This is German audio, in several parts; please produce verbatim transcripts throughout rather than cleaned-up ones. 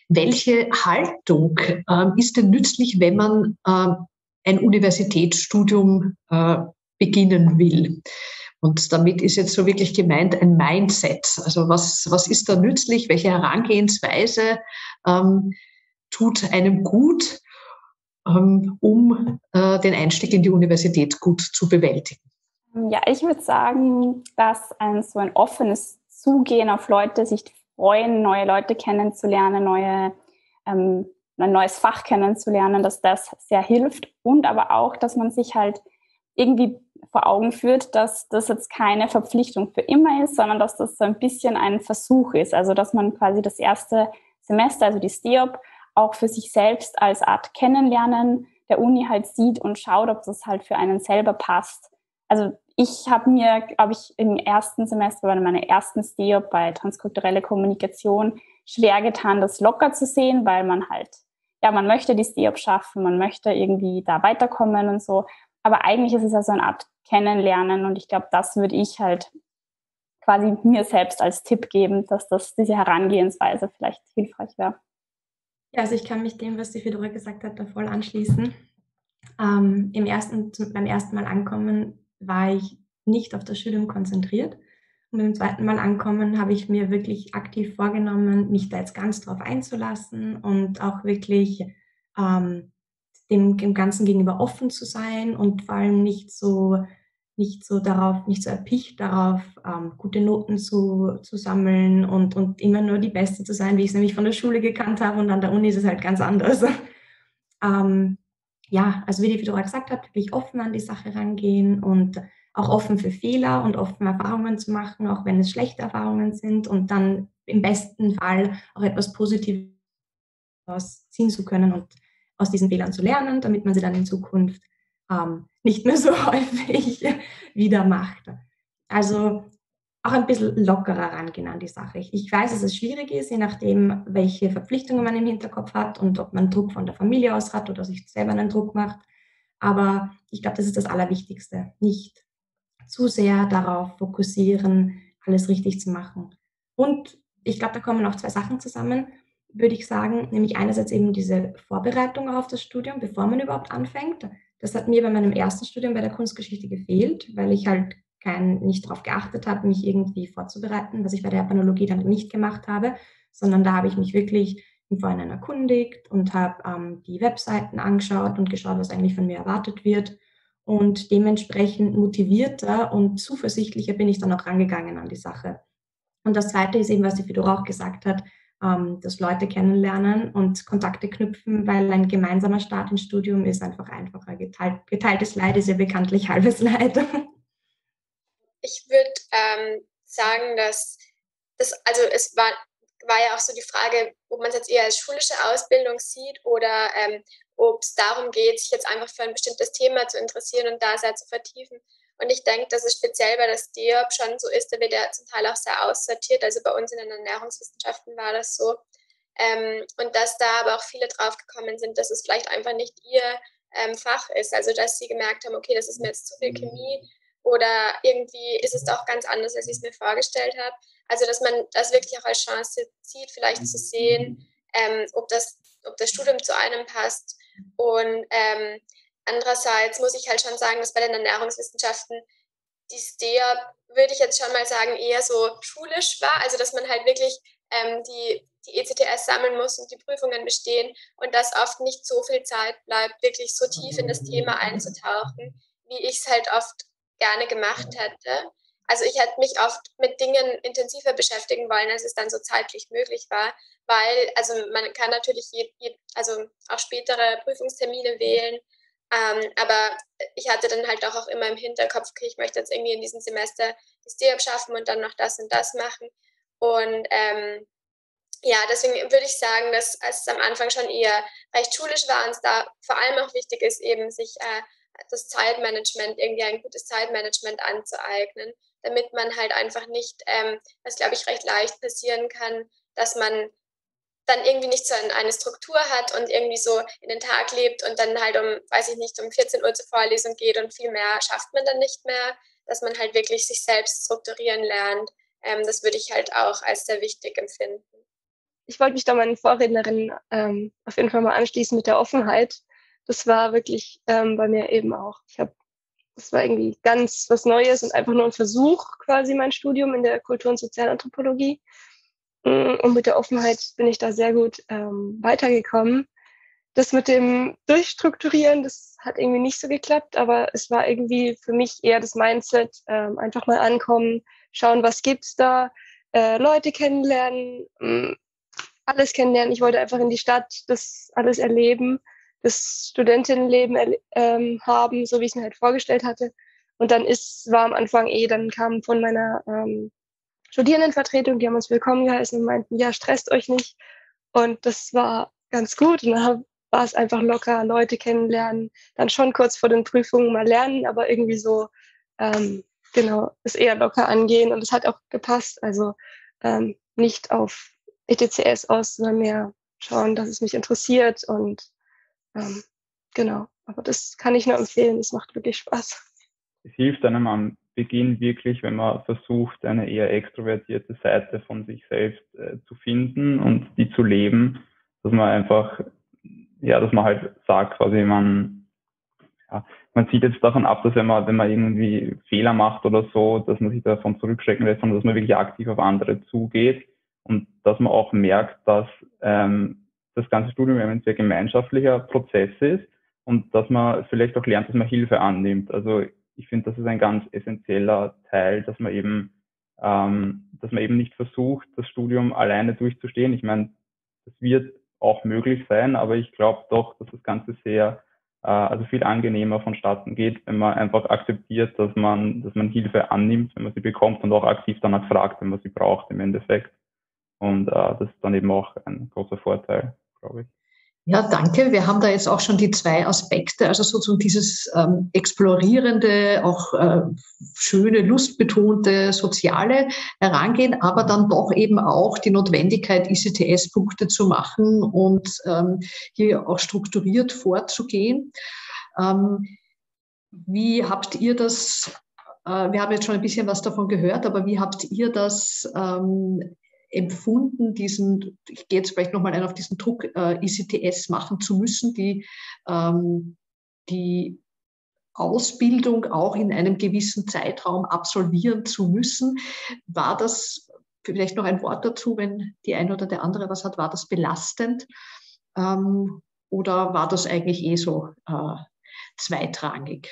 Welche Haltung äh, ist denn nützlich, wenn man äh, ein Universitätsstudium äh, beginnen will? Und damit ist jetzt so wirklich gemeint ein Mindset. Also was, was ist da nützlich? Welche Herangehensweise ähm, tut einem gut, ähm, um äh, den Einstieg in die Universität gut zu bewältigen? Ja, ich würde sagen, dass ein so ein offenes Zugehen auf Leute, sich freuen, neue Leute kennenzulernen, neue, ähm, ein neues Fach kennenzulernen, dass das sehr hilft. Und aber auch, dass man sich halt irgendwie vor Augen führt, dass das jetzt keine Verpflichtung für immer ist, sondern dass das so ein bisschen ein Versuch ist. Also dass man quasi das erste Semester, also die S T E O P, auch für sich selbst als Art Kennenlernen der Uni halt sieht und schaut, ob das halt für einen selber passt. Also ich habe mir, glaube ich, im ersten Semester bei meiner ersten S T E O P bei transkulturelle Kommunikation schwer getan, das locker zu sehen, weil man halt, ja, man möchte die S T E O P schaffen, man möchte irgendwie da weiterkommen und so. Aber eigentlich ist es ja so eine Art Kennenlernen und ich glaube, das würde ich halt quasi mir selbst als Tipp geben, dass das diese Herangehensweise vielleicht hilfreich wäre. Ja, also ich kann mich dem, was die Fedora gesagt hat, da voll anschließen. Ähm, im ersten, beim ersten Mal ankommen war ich nicht auf das Studium konzentriert. Und beim zweiten Mal ankommen habe ich mir wirklich aktiv vorgenommen, mich da jetzt ganz drauf einzulassen und auch wirklich ähm, dem, dem Ganzen gegenüber offen zu sein und vor allem nicht so, nicht so darauf, nicht so erpicht darauf, ähm, gute Noten zu, zu sammeln und, und immer nur die Beste zu sein, wie ich es nämlich von der Schule gekannt habe, und an der Uni ist es halt ganz anders. ähm, ja, also wie die Fedora gesagt hat, wirklich offen an die Sache rangehen und auch offen für Fehler und offen Erfahrungen zu machen, auch wenn es schlechte Erfahrungen sind, und dann im besten Fall auch etwas Positives daraus ziehen zu können und aus diesen Fehlern zu lernen, damit man sie dann in Zukunft ähm, nicht mehr so häufig wieder macht. Also auch ein bisschen lockerer rangehen an die Sache. Ich, ich weiß, dass es schwierig ist, je nachdem, welche Verpflichtungen man im Hinterkopf hat und ob man Druck von der Familie aus hat oder sich selber einen Druck macht. Aber ich glaube, das ist das Allerwichtigste. Nicht zu sehr darauf fokussieren, alles richtig zu machen. Und ich glaube, da kommen auch zwei Sachen zusammen, würde ich sagen, nämlich einerseits eben diese Vorbereitung auf das Studium, bevor man überhaupt anfängt. Das hat mir bei meinem ersten Studium bei der Kunstgeschichte gefehlt, weil ich halt kein, nicht darauf geachtet habe, mich irgendwie vorzubereiten, was ich bei der Japanologie dann nicht gemacht habe, sondern da habe ich mich wirklich im Vorhinein erkundigt und habe ähm, die Webseiten angeschaut und geschaut, was eigentlich von mir erwartet wird. Und dementsprechend motivierter und zuversichtlicher bin ich dann auch rangegangen an die Sache. Und das Zweite ist eben, was die Fedora auch gesagt hat, ähm, dass Leute kennenlernen und Kontakte knüpfen, weil ein gemeinsamer Start ins Studium ist einfach einfacher. Geteilt, geteiltes Leid ist ja bekanntlich halbes Leid. Ich würde ähm, sagen, dass das, also es war, war ja auch so die Frage, ob man es jetzt eher als schulische Ausbildung sieht oder ähm, ob es darum geht, sich jetzt einfach für ein bestimmtes Thema zu interessieren und da sehr zu vertiefen. Und ich denke, dass es speziell bei der S T E O P schon so ist, da wird ja zum Teil auch sehr aussortiert. Also bei uns in den Ernährungswissenschaften war das so. Ähm, und dass da aber auch viele drauf gekommen sind, dass es vielleicht einfach nicht ihr ähm, Fach ist. Also dass sie gemerkt haben, okay, das ist mir jetzt zu viel Chemie oder irgendwie ist es doch ganz anders, als ich es mir vorgestellt habe. Also dass man das wirklich auch als Chance sieht, vielleicht zu sehen, ähm, ob, das, ob das Studium zu einem passt. Und ähm, andererseits muss ich halt schon sagen, dass bei den Ernährungswissenschaften die S T E O P, würde ich jetzt schon mal sagen, eher so schulisch war. Also dass man halt wirklich ähm, die, die E C T S sammeln muss und die Prüfungen bestehen und dass oft nicht so viel Zeit bleibt, wirklich so tief in das Thema einzutauchen, wie ich es halt oft gerne gemacht hätte. Also ich hätte mich oft mit Dingen intensiver beschäftigen wollen, als es dann so zeitlich möglich war, weil also man kann natürlich je, je, also auch spätere Prüfungstermine wählen, ähm, aber ich hatte dann halt auch, auch immer im Hinterkopf, okay, ich möchte jetzt irgendwie in diesem Semester die S T E O P schaffen und dann noch das und das machen. Und ähm, ja, deswegen würde ich sagen, dass es am Anfang schon eher recht schulisch war und es da vor allem auch wichtig ist, eben sich äh, das Zeitmanagement, irgendwie ein gutes Zeitmanagement anzueignen, damit man halt einfach nicht, ähm, was glaube ich recht leicht passieren kann, dass man dann irgendwie nicht so eine Struktur hat und irgendwie so in den Tag lebt und dann halt um, weiß ich nicht, um vierzehn Uhr zur Vorlesung geht und viel mehr schafft man dann nicht mehr, dass man halt wirklich sich selbst strukturieren lernt. Ähm, das würde ich halt auch als sehr wichtig empfinden. ich wollte mich da meinen Vorrednerinnen ähm, auf jeden Fall mal anschließen mit der Offenheit. Das war wirklich ähm, bei mir eben auch. Ich habe, das war irgendwie ganz was Neues und einfach nur ein Versuch, quasi mein Studium in der Kultur- und Sozialanthropologie. Und mit der Offenheit bin ich da sehr gut ähm, weitergekommen. Das mit dem Durchstrukturieren, das hat irgendwie nicht so geklappt, aber es war irgendwie für mich eher das Mindset, ähm, einfach mal ankommen, schauen, was gibt's da, äh, Leute kennenlernen, mh, alles kennenlernen. Ich wollte einfach in die Stadt, das alles erleben, das Studentinnenleben erle- ähm, haben, so wie ich es mir halt vorgestellt hatte. Und dann ist, war am Anfang eh, dann kam von meiner ähm, Studierendenvertretung, die haben uns willkommen geheißen und meinten, ja, stresst euch nicht. Und das war ganz gut. Und dann war es einfach locker, Leute kennenlernen, dann schon kurz vor den Prüfungen mal lernen, aber irgendwie so, ähm, genau, es eher locker angehen. Und es hat auch gepasst. Also ähm, nicht auf E T C S aus, sondern mehr schauen, dass es mich interessiert. Und ähm, genau, aber das kann ich nur empfehlen. Es macht wirklich Spaß. Es hilft einem am Beginn wirklich, wenn man versucht, eine eher extrovertierte Seite von sich selbst äh, zu finden und die zu leben, dass man einfach, ja, dass man halt sagt, quasi man, ja, man sieht jetzt davon ab, dass wenn man, wenn man irgendwie Fehler macht oder so, dass man sich davon zurückschrecken lässt, sondern dass man wirklich aktiv auf andere zugeht und dass man auch merkt, dass ähm, das ganze Studium ein sehr gemeinschaftlicher Prozess ist und dass man vielleicht auch lernt, dass man Hilfe annimmt. Also ich finde, das ist ein ganz essentieller Teil, dass man eben, ähm, dass man eben nicht versucht, das Studium alleine durchzustehen. Ich meine, das wird auch möglich sein, aber ich glaube doch, dass das Ganze sehr, äh, also viel angenehmer vonstatten geht, wenn man einfach akzeptiert, dass man, dass man Hilfe annimmt, wenn man sie bekommt und auch aktiv danach fragt, wenn man sie braucht im Endeffekt. Und äh, das ist dann eben auch ein großer Vorteil, glaube ich. Ja, danke. Wir haben da jetzt auch schon die zwei Aspekte, also sozusagen dieses ähm, explorierende, auch äh, schöne, lustbetonte, soziale Herangehen, aber dann doch eben auch die Notwendigkeit, I C T S-Punkte zu machen und ähm, hier auch strukturiert vorzugehen. Ähm, wie habt ihr das, äh, wir haben jetzt schon ein bisschen was davon gehört, aber wie habt ihr das ähm, empfunden, diesen, ich gehe jetzt vielleicht nochmal ein auf diesen Druck, äh, I C T S machen zu müssen, die, ähm, die Ausbildung auch in einem gewissen Zeitraum absolvieren zu müssen. War das, vielleicht noch ein Wort dazu, wenn die eine oder der andere was hat, war das belastend ähm, oder war das eigentlich eh so äh, zweitrangig?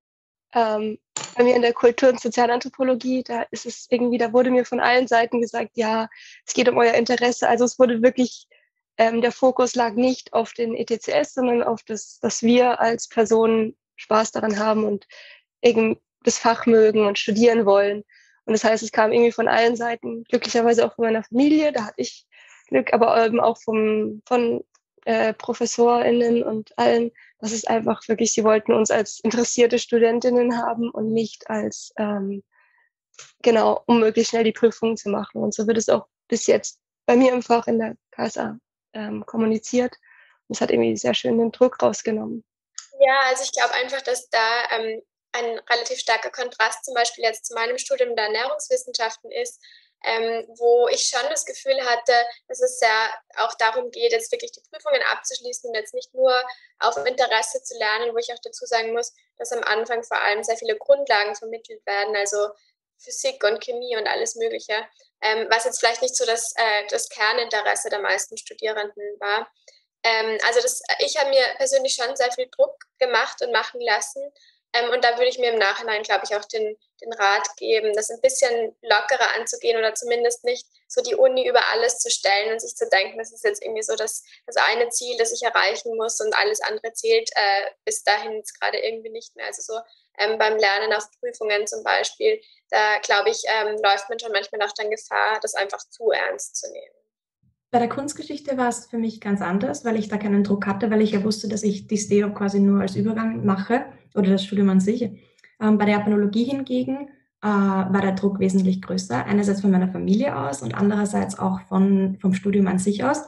Ähm, bei mir in der Kultur- und Sozialanthropologie, da ist es irgendwie, da wurde mir von allen Seiten gesagt, ja, es geht um euer Interesse. Also es wurde wirklich, ähm, der Fokus lag nicht auf den E T C S, sondern auf das, dass wir als Personen Spaß daran haben und eben das Fach mögen und studieren wollen. Und das heißt, es kam irgendwie von allen Seiten, glücklicherweise auch von meiner Familie, da hatte ich Glück, aber eben auch vom, von äh, ProfessorInnen und allen. Das ist einfach wirklich, sie wollten uns als interessierte Studentinnen haben und nicht als, ähm, genau, um möglichst schnell die Prüfungen zu machen. Und so wird es auch bis jetzt bei mir im Fach in der K S A ähm, kommuniziert. Und es hat irgendwie sehr schön den Druck rausgenommen. Ja, also ich glaube einfach, dass da ähm, ein relativ starker Kontrast zum Beispiel jetzt zu meinem Studium der Ernährungswissenschaften ist, ähm, wo ich schon das Gefühl hatte, dass es ja auch darum geht, jetzt wirklich die Prüfungen abzuschließen und jetzt nicht nur auf Interesse zu lernen, wo ich auch dazu sagen muss, dass am Anfang vor allem sehr viele Grundlagen vermittelt werden, also Physik und Chemie und alles Mögliche, ähm, was jetzt vielleicht nicht so das, äh, das Kerninteresse der meisten Studierenden war. Ähm, also das, ich habe mir persönlich schon sehr viel Druck gemacht und machen lassen. Ähm, und da würde ich mir im Nachhinein, glaube ich, auch den, den Rat geben, das ein bisschen lockerer anzugehen oder zumindest nicht so die Uni über alles zu stellen und sich zu denken, das ist jetzt irgendwie so das, das eine Ziel, das ich erreichen muss und alles andere zählt äh, bis dahin jetzt gerade irgendwie nicht mehr. Also so ähm, beim Lernen auf Prüfungen zum Beispiel, da glaube ich, ähm, läuft man schon manchmal auch dann Gefahr, das einfach zu ernst zu nehmen. Bei der Kunstgeschichte war es für mich ganz anders, weil ich da keinen Druck hatte, weil ich ja wusste, dass ich die S T E O quasi nur als Übergang mache oder das Studium an sich. Ähm, bei der Japanologie hingegen äh, war der Druck wesentlich größer, einerseits von meiner Familie aus und andererseits auch von, vom Studium an sich aus,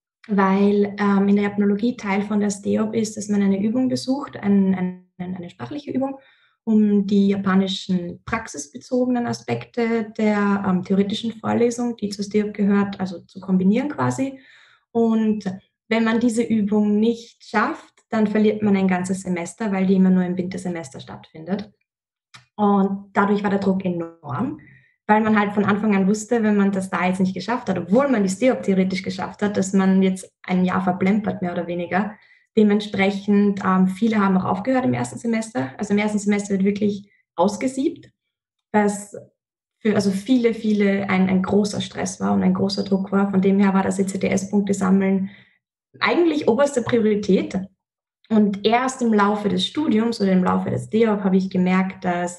weil ähm, in der Japanologie Teil von der S T E O ist, dass man eine Übung besucht, ein, ein, eine sprachliche Übung um die japanischen praxisbezogenen Aspekte der ähm, theoretischen Vorlesung, die zur S T I O P gehört, also zu kombinieren quasi. Und wenn man diese Übung nicht schafft, dann verliert man ein ganzes Semester, weil die immer nur im Wintersemester stattfindet. Und dadurch war der Druck enorm, weil man halt von Anfang an wusste, wenn man das da jetzt nicht geschafft hat, obwohl man die S T I O P theoretisch geschafft hat, dass man jetzt ein Jahr verplempert, mehr oder weniger. Dementsprechend, ähm, viele haben auch aufgehört im ersten Semester. Also im ersten Semester wird wirklich ausgesiebt, was für also viele, viele ein, ein großer Stress war und ein großer Druck war. Von dem her war das E C T S-Punkte sammeln eigentlich oberste Priorität. Und erst im Laufe des Studiums oder im Laufe des D O P habe ich gemerkt, dass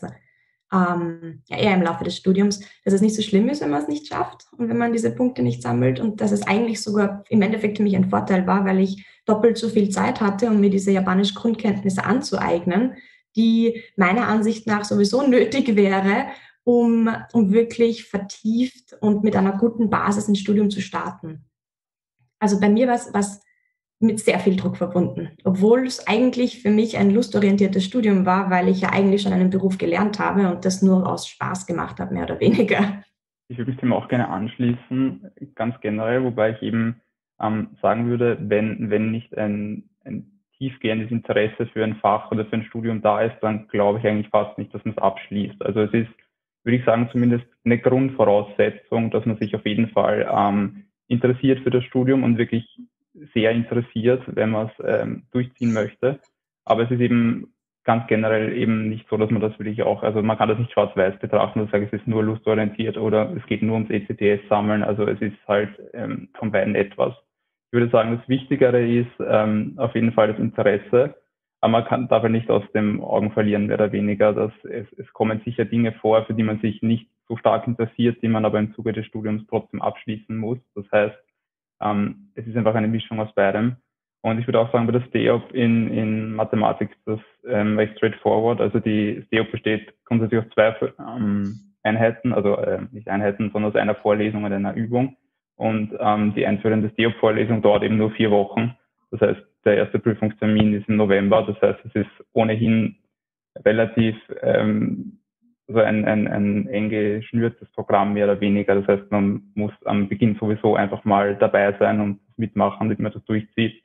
ähm, ja, eher im Laufe des Studiums, dass es nicht so schlimm ist, wenn man es nicht schafft und wenn man diese Punkte nicht sammelt und dass es eigentlich sogar im Endeffekt für mich ein Vorteil war, weil ich doppelt so viel Zeit hatte, um mir diese japanischen Grundkenntnisse anzueignen, die meiner Ansicht nach sowieso nötig wäre, um, um wirklich vertieft und mit einer guten Basis ins Studium zu starten. Also bei mir war es mit sehr viel Druck verbunden, obwohl es eigentlich für mich ein lustorientiertes Studium war, weil ich ja eigentlich schon einen Beruf gelernt habe und das nur aus Spaß gemacht habe, mehr oder weniger. Ich würde mich dem auch gerne anschließen, ganz generell, wobei ich eben ähm, sagen würde, wenn, wenn nicht ein, ein tiefgehendes Interesse für ein Fach oder für ein Studium da ist, dann glaube ich eigentlich fast nicht, dass man es abschließt. Also es ist, würde ich sagen, zumindest eine Grundvoraussetzung, dass man sich auf jeden Fall ähm, interessiert für das Studium und wirklich sehr interessiert, wenn man es ähm, durchziehen möchte. Aber es ist eben ganz generell eben nicht so, dass man das wirklich auch, also man kann das nicht schwarz-weiß betrachten und sagen, es ist nur lustorientiert oder es geht nur ums E C T S-Sammeln. Also es ist halt ähm, von beiden etwas. Ich würde sagen, das Wichtigere ist ähm, auf jeden Fall das Interesse. Aber man kann dabei nicht aus den Augen verlieren, mehr oder weniger. Dass es, es kommen sicher Dinge vor, für die man sich nicht so stark interessiert, die man aber im Zuge des Studiums trotzdem abschließen muss. Das heißt, ähm, es ist einfach eine Mischung aus beidem. Und ich würde auch sagen, bei der S T I O P in, in Mathematik ist das ähm, recht straightforward. Also die S T I O P besteht grundsätzlich aus zwei ähm, Einheiten, also äh, nicht Einheiten, sondern aus einer Vorlesung und einer Übung. Und ähm, die einführende S T I O P-Vorlesung dauert eben nur vier Wochen. Das heißt, der erste Prüfungstermin ist im November. Das heißt, es ist ohnehin relativ ähm, so ein, ein, ein eng geschnürtes Programm, mehr oder weniger. Das heißt, man muss am Beginn sowieso einfach mal dabei sein und mitmachen, damit man das durchzieht.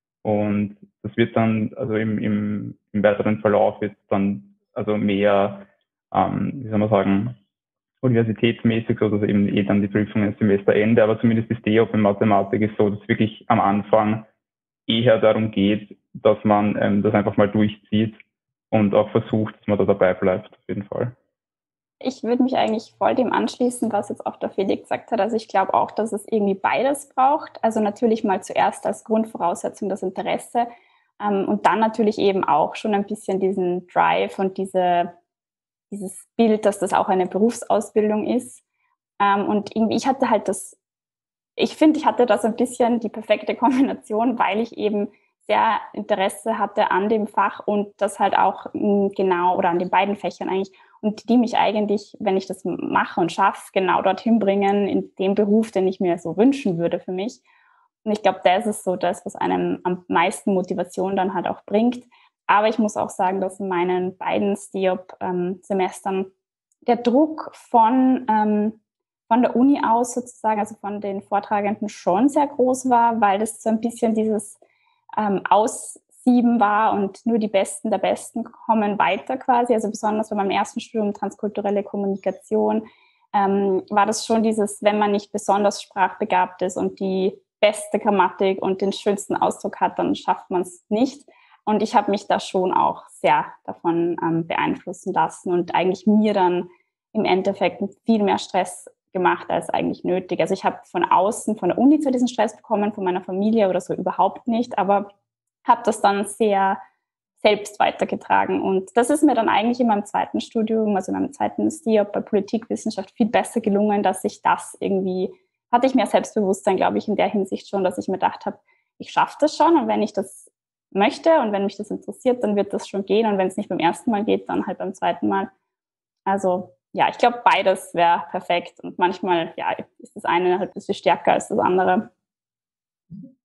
Und das wird dann, also im, im, im weiteren Verlauf wird dann also mehr, ähm, wie soll man sagen, universitätsmäßig, so dass eben eh dann die Prüfungen im Semesterende, aber zumindest die S T I O P in Mathematik ist so, dass es wirklich am Anfang eher darum geht, dass man ähm, das einfach mal durchzieht und auch versucht, dass man da dabei bleibt, auf jeden Fall. Ich würde mich eigentlich voll dem anschließen, was jetzt auch der Felix gesagt hat. Also ich glaube auch, dass es irgendwie beides braucht. Also natürlich mal zuerst als Grundvoraussetzung das Interesse ähm, und dann natürlich eben auch schon ein bisschen diesen Drive und diese, dieses Bild, dass das auch eine Berufsausbildung ist. Ähm, und irgendwie, ich hatte halt das, ich finde, ich hatte das ein bisschen die perfekte Kombination, weil ich eben sehr Interesse hatte an dem Fach und das halt auch mh, genau, oder an den beiden Fächern eigentlich, und die mich eigentlich, wenn ich das mache und schaffe, genau dorthin bringen, in dem Beruf, den ich mir so wünschen würde für mich. Und ich glaube, das ist so das, was einem am meisten Motivation dann halt auch bringt. Aber ich muss auch sagen, dass in meinen beiden S T I O P-Semestern der Druck von, ähm, von der Uni aus sozusagen, also von den Vortragenden schon sehr groß war, weil das so ein bisschen dieses ähm, Aussieben war und nur die Besten der Besten kommen weiter quasi. Also besonders bei meinem ersten Studium transkulturelle Kommunikation ähm, war das schon dieses, wenn man nicht besonders sprachbegabt ist und die beste Grammatik und den schönsten Ausdruck hat, dann schafft man es nicht. Und ich habe mich da schon auch sehr davon ähm, beeinflussen lassen und eigentlich mir dann im Endeffekt viel mehr Stress gemacht als eigentlich nötig. Also ich habe von außen, von der Uni zwar diesen Stress bekommen, von meiner Familie oder so überhaupt nicht, aber habe das dann sehr selbst weitergetragen. Und das ist mir dann eigentlich in meinem zweiten Studium, also in meinem zweiten S T I O P bei Politikwissenschaft viel besser gelungen, dass ich das irgendwie, hatte ich mehr Selbstbewusstsein, glaube ich, in der Hinsicht schon, dass ich mir gedacht habe, ich schaffe das schon und wenn ich das möchte und wenn mich das interessiert, dann wird das schon gehen und wenn es nicht beim ersten Mal geht, dann halt beim zweiten Mal. Also ja, ich glaube, beides wäre perfekt und manchmal ja, ist das eine halt ein bisschen stärker als das andere.